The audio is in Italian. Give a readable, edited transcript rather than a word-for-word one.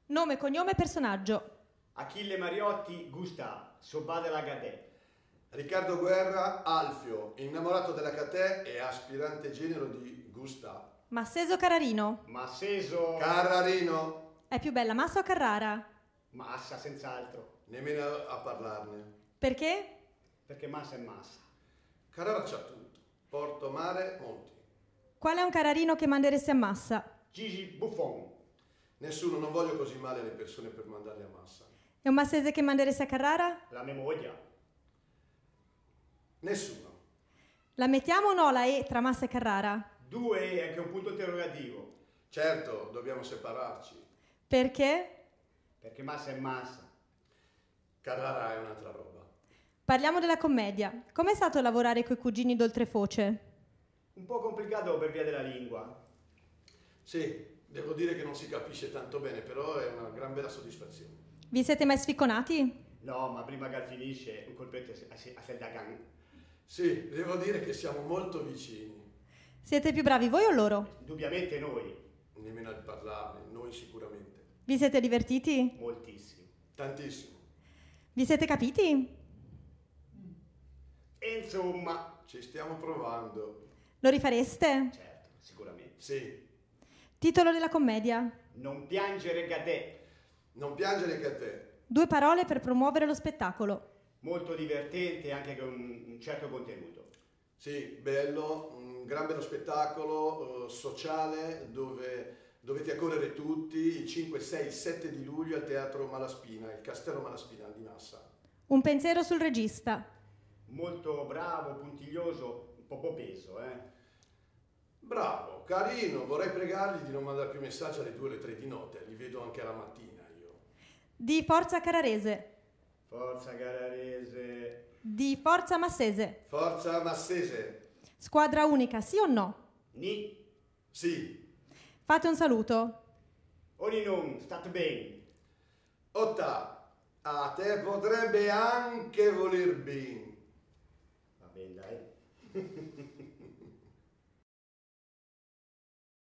Nome, cognome e personaggio. Achille Mariotti, Gusta, Sobà della Gadè. Riccardo Guerra, Alfio, innamorato della Catè e aspirante genero di Gusta. Masseso Carrarino. Masseso. Carrarino, È più bella Massa o Carrara? Massa, senz'altro. nemmeno a parlarne. Perché? Perché massa è massa. Carrara c'ha tutto, porto, mare, monti. Qual è un Carrarino che manderesti a Massa? Gigi Buffon. Nessuno, non voglio così male le persone per mandarle a Massa. E un Massese che manderesti a Carrara? La memoria. Nessuno. La mettiamo o no la E tra Massa e Carrara? 2 è anche un punto interrogativo. Certo, dobbiamo separarci. Perché? Perché massa è massa. Carrara è un'altra roba. Parliamo della commedia. Com'è stato lavorare coi cugini d'Oltrefoce? Un po' complicato per via della lingua. Sì, devo dire che non si capisce tanto bene, però è una gran bella soddisfazione. Vi siete mai sficonati? No, ma prima che finisce un colpetto a Seldagan. Sì, devo dire che siamo molto vicini. Siete più bravi voi o loro? Indubbiamente noi. Nemmeno a parlarne, noi sicuramente. Vi siete divertiti? Moltissimo. Tantissimo. Vi siete capiti? E insomma, Ci stiamo provando. Lo rifareste? certo, sicuramente. Sì, Titolo della commedia. Non piangere Gadè. non piangere che a te. 2 parole per promuovere lo spettacolo. Molto divertente anche con un certo contenuto. Sì, bello, un gran bello spettacolo sociale dove dovete accorrere tutti il 5, 6, 7 di luglio al Teatro Malaspina, il Castello Malaspina di Massa. Un pensiero sul regista. Molto bravo, puntiglioso, un po' peso, Bravo, carino, vorrei pregargli di non mandare più messaggi alle 2 o alle 3 di notte, li vedo anche alla mattina io. Di Forza Carrarese. Forza Carrarese. Di Forza Massese. Forza Massese. Squadra unica, sì o no? Ni. Sì. Fate un saluto. Oni non, state bene. Otta, a te potrebbe anche voler bene. Va bene, dai.